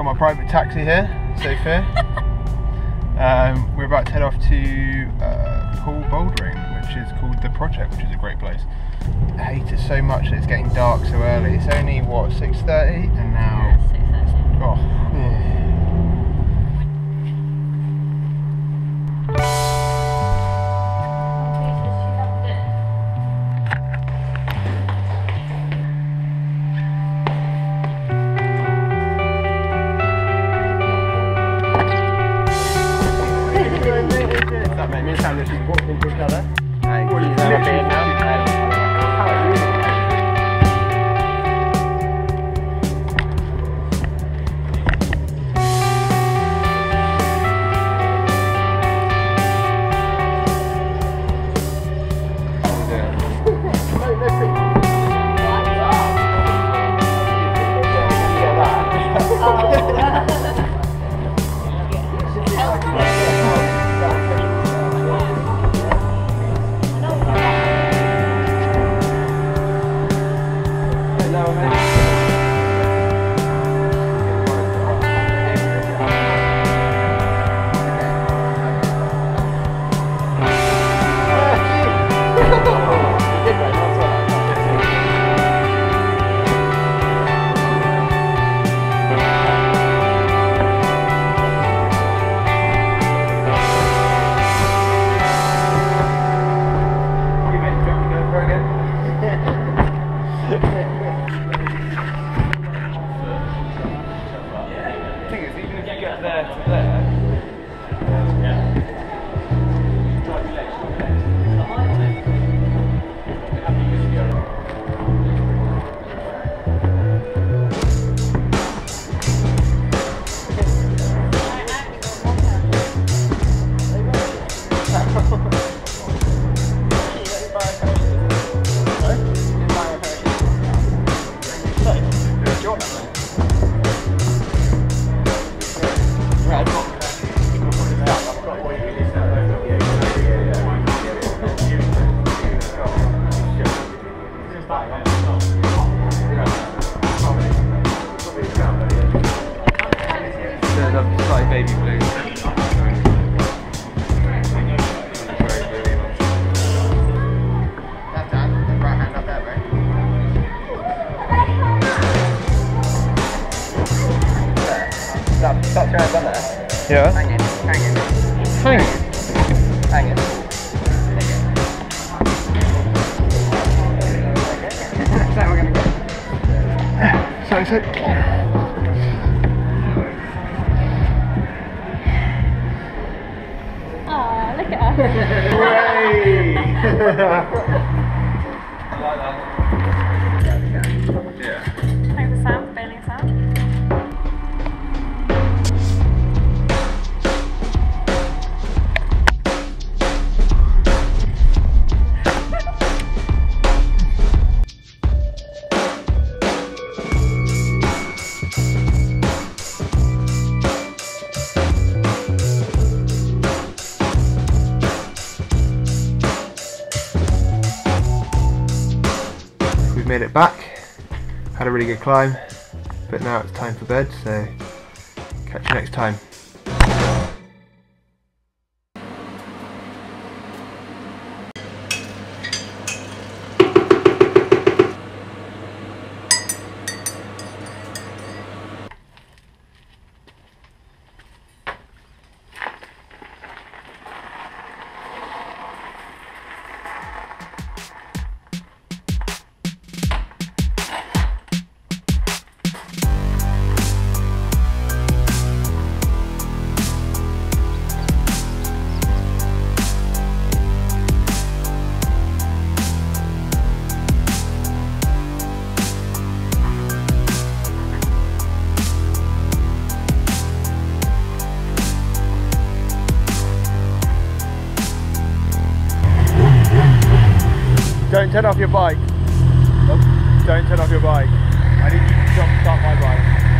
Got my private taxi here, safe here. We're about to head off to Poole Bouldering, which is called The Project, which is a great place. I hate it so much that it's getting dark so early. It's only, what, 6:30? And now... Yeah, 6:30. Oh, yeah. That made me sound as if we walked into each other. What are you doing now? How are you? Baby blue. That's done. Right hand up there, right? That's your hand on there? Yeah. Hang in. Hang it. Hang it. That's how we're going to go. So. Look at us. Hooray! Yeah. Thanks for Sam for bailing us out. We've made it back, had a really good climb, but now it's time for bed, so catch you next time. Don't turn off your bike. Don't turn off your bike. I need you to jump start my bike.